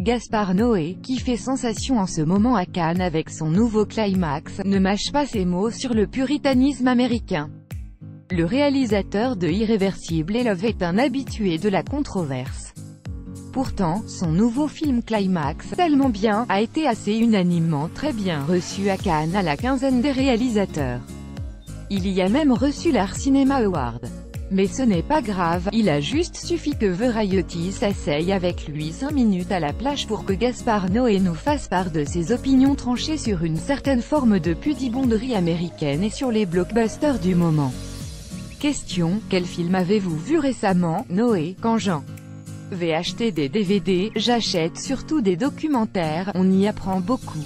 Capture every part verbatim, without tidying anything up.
Gaspard Noé, qui fait sensation en ce moment à Cannes avec son nouveau climax, ne mâche pas ses mots sur le puritanisme américain. Le réalisateur de Irréversible et Love est un habitué de la controverse. Pourtant, son nouveau film Climax, tellement bien, a été assez unanimement très bien reçu à Cannes à la quinzaine des réalisateurs. Il y a même reçu l'Art Cinema Award. Mais ce n'est pas grave, il a juste suffi que Variety s'asseye avec lui cinq minutes à la plage pour que Gaspard Noé nous fasse part de ses opinions tranchées sur une certaine forme de pudibonderie américaine et sur les blockbusters du moment. Question: quel film avez-vous vu récemment, Noé? Quand j'en vais acheter des D V D, j'achète surtout des documentaires, on y apprend beaucoup.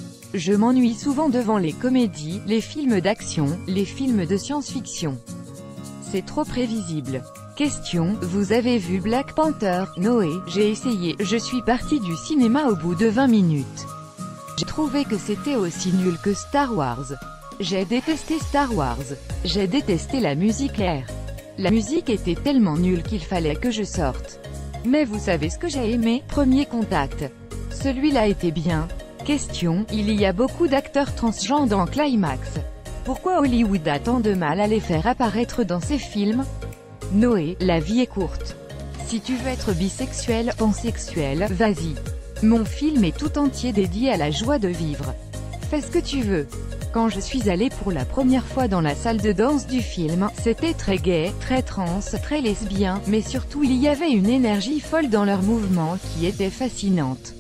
Je m'ennuie souvent devant les comédies, les films d'action, les films de science-fiction. C'est trop prévisible. Question: vous avez vu Black Panther? Noé: j'ai essayé, je suis parti du cinéma au bout de vingt minutes. J'ai trouvé que c'était aussi nul que Star Wars. J'ai détesté Star Wars. J'ai détesté la musique R. La musique était tellement nulle qu'il fallait que je sorte. Mais vous savez ce que j'ai aimé? Premier Contact. Celui-là était bien. Question: il y a beaucoup d'acteurs transgenres dans Climax. Pourquoi Hollywood a tant de mal à les faire apparaître dans ses films? Noé: la vie est courte. Si tu veux être bisexuel, pansexuel, vas-y. Mon film est tout entier dédié à la joie de vivre. Fais ce que tu veux. Quand je suis allée pour la première fois dans la salle de danse du film, c'était très gay, très trans, très lesbien, mais surtout il y avait une énergie folle dans leurs mouvements qui était fascinante.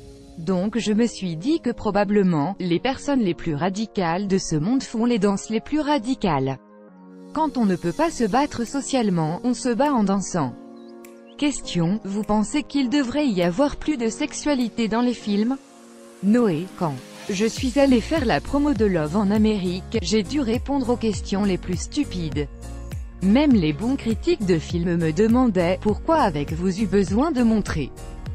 Donc je me suis dit que probablement, les personnes les plus radicales de ce monde font les danses les plus radicales. Quand on ne peut pas se battre socialement, on se bat en dansant. Question: vous pensez qu'il devrait y avoir plus de sexualité dans les films? Noé: quand je suis allé faire la promo de Love en Amérique, j'ai dû répondre aux questions les plus stupides. Même les bons critiques de films me demandaient: pourquoi avez-vous eu besoin de montrer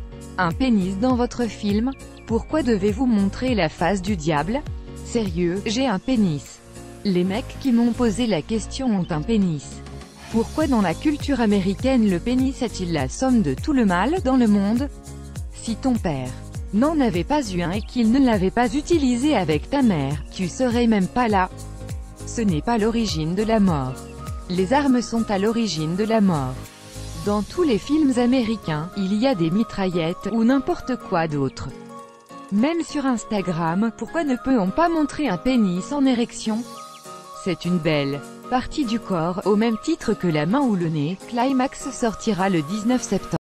un pénis dans votre film? Pourquoi devez-vous montrer la face du diable? Sérieux, j'ai un pénis. Les mecs qui m'ont posé la question ont un pénis. Pourquoi dans la culture américaine le pénis est-il la somme de tout le mal dans le monde? Si ton père n'en avait pas eu un et qu'il ne l'avait pas utilisé avec ta mère, tu serais même pas là. Ce n'est pas l'origine de la mort. Les armes sont à l'origine de la mort. Dans tous les films américains, il y a des mitraillettes, ou n'importe quoi d'autre. Même sur Instagram, pourquoi ne peut-on pas montrer un pénis en érection? C'est une belle partie du corps, au même titre que la main ou le nez. Climax sortira le dix-neuf septembre.